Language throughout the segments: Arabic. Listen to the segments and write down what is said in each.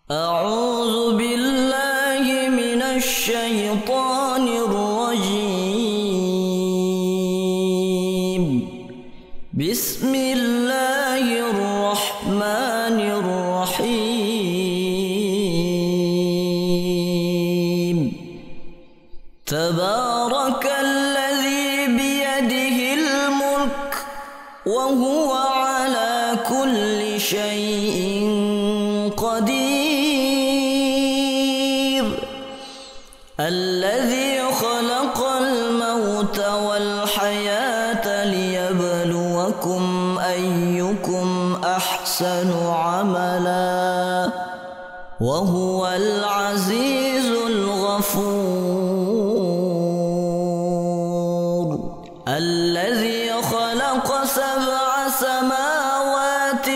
أعوذ بالله من الشيطان الرجيم. بسم الله الرحمن الرحيم. تبارك الذي بيده الملك وهو على كل شيء قدير. الذي خلق الموت والحياة ليبلوكم أيكم أحسن عملا وهو العزيز الغفور. الذي خلق 7 سماوات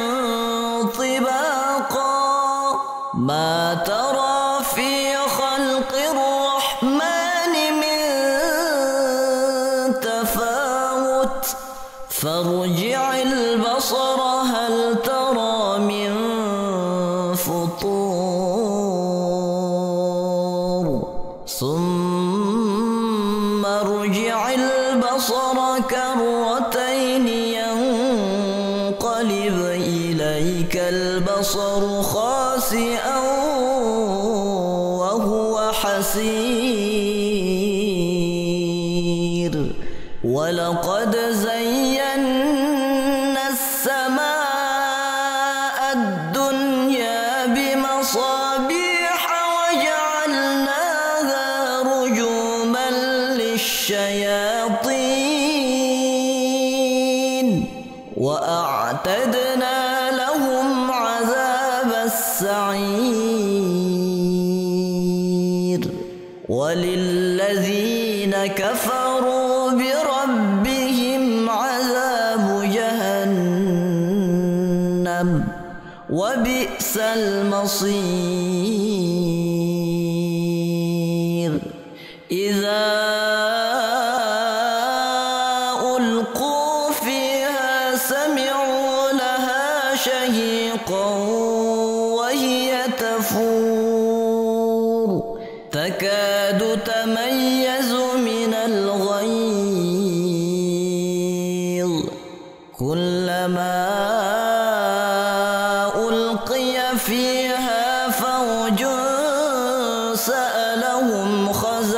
طباقا ما ترى في خلق الرحمن من تفاوت فارجع البصر هل ترى من فطور ثم ارجع البصر كرتين ينقلب إليك البصر خاسئا وهو حسير. ولقد زينا السماء الدنيا بمصابيح وجعلناها رجوما للشياطين وأعتدنا لهم عذاب السعير. وللذين كفروا بربهم عذاب جهنم وبئس المصير. إذا ألقوا فيها سمعوا لها شهيقا وهي تفور تكاد تميز من الغيظ. كلما ألقي فيها فوج سألهم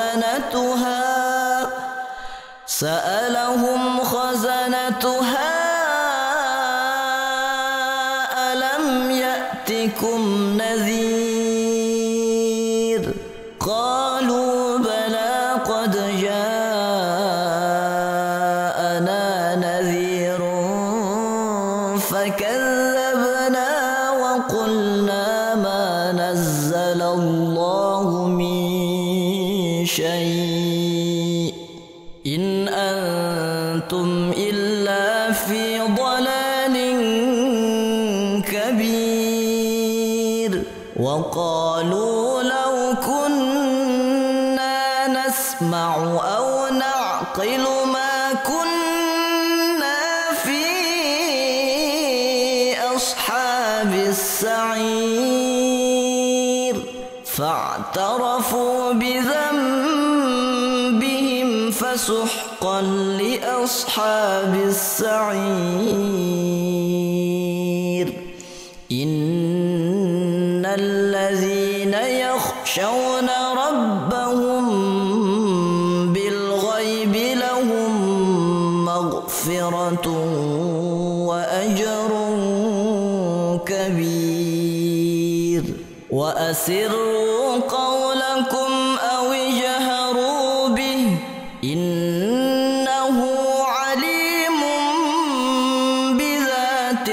خزنتها ألم يأتكم نذير؟ قالوا بلى قد جاءنا نذير فكذبنا وقلنا ما نزل الله من شيء إن أنتم إلا في ضلال كبير. وقالوا لو كنا نسمع أو نعقل ما كنا في أصحاب السعير. فاعترفوا بذنبهم فسحقا لأصحاب السعير. إن الذين يخشون ربهم بالغيب لهم مغفرة وأجر كبير. وأسروا قولكم أو اجهروا به إنه عليم بذات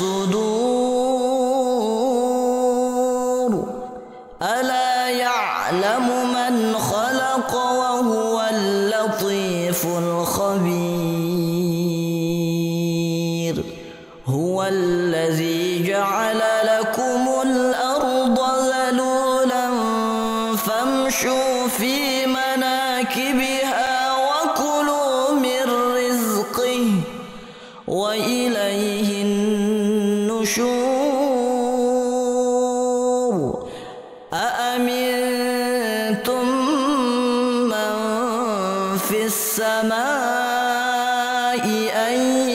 الصدور. ألا يعلم من خلق وهو اللطيف الخبير. هو الذي جعل لكم الأرض ذلولا فامشوا في مناكبها وكلوا من رزقه وإليه النشور. أأمنتم من في السماء أن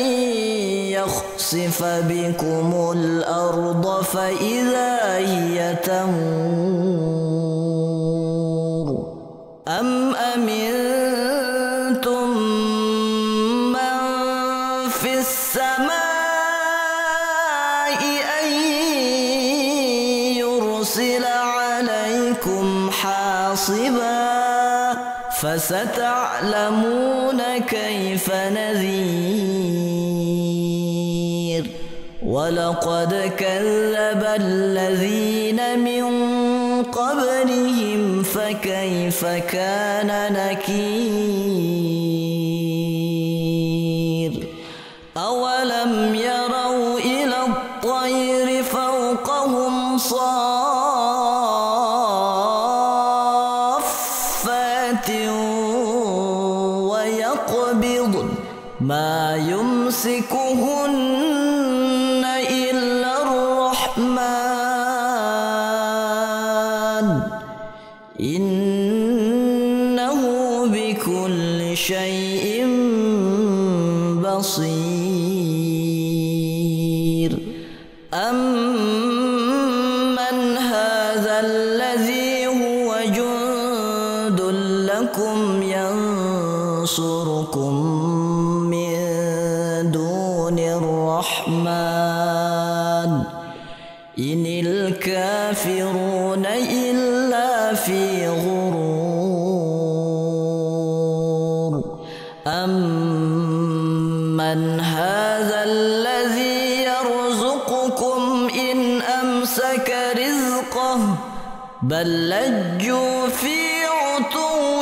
يخسف بكم الأرض فإذا هي تمور أم أمنتم من في السماء أن يرسل عليكم حاصبا فستعلمون كيف نذير ولقد كذب الذين من قبلهم فكيف كان نكير أولم يروا إلى الطير فوقهم صافات ويقبضن ما يمسكهن إلا الرحمن إنه بكل شيء بصير أمن هذا الذي هو جند لكم ينصركم من دون الرحمن إن الكافرون إلا في غرور أمن هذا الذي يرزقكم إن أمسك رزقه بل لجوا في عتو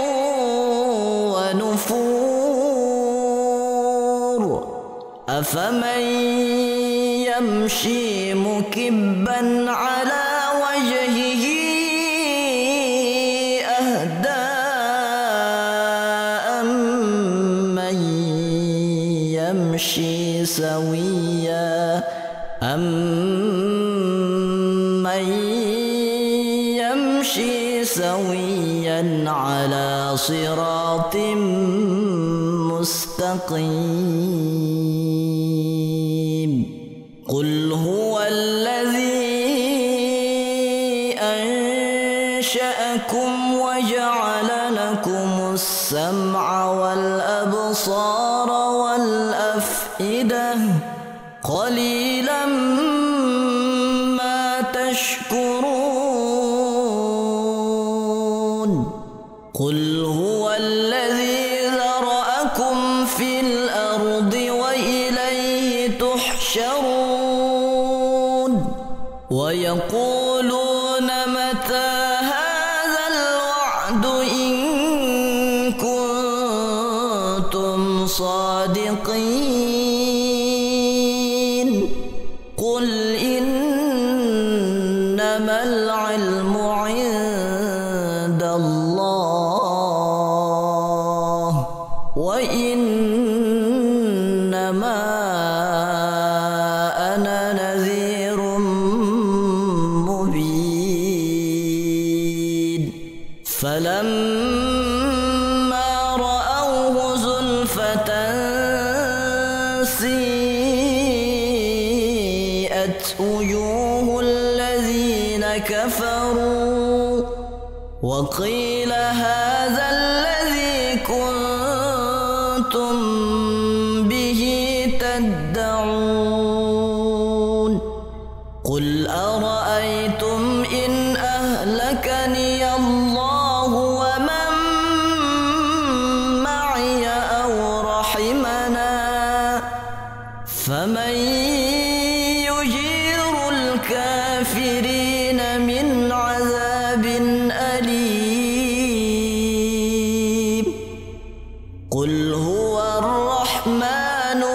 ونفور أفمن يمشي مكبا على وجهه أهدى أمن يمشي سويا على صراط مستقيم قل هو الذي أنشأكم وجعل لكم السمع والأبصار والأفئدة قليلا ما تشكرون قل هو الذي ذرأكم في الأرض وإليه تحشرون ويقولون متى هذا الوعد إن كنتم صادقين قل إنما العلم عند الله وإنما أنا نذير مبين فلما رأوه زلفة سيئت وجوه الذين كفروا وقيل هذا الذي كنتم به تدعون قل أرأيتم إن أهلكني الله ومن معي أو رحمنا فمن يجير الكافرين من عذاب أليم قل هو الرحمن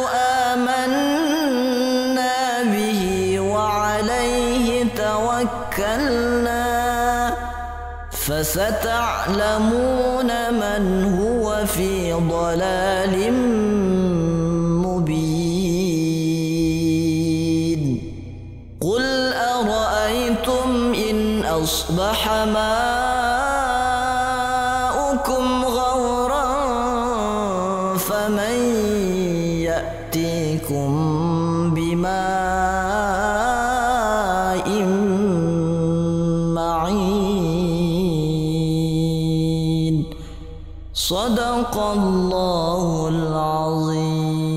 آمنا به وعليه توكلنا فستعلمون من هو في ضلال مبين قل أرأيتم أصبح ماؤكم غورا فمن يأتيكم بماء معين. صدق الله العظيم.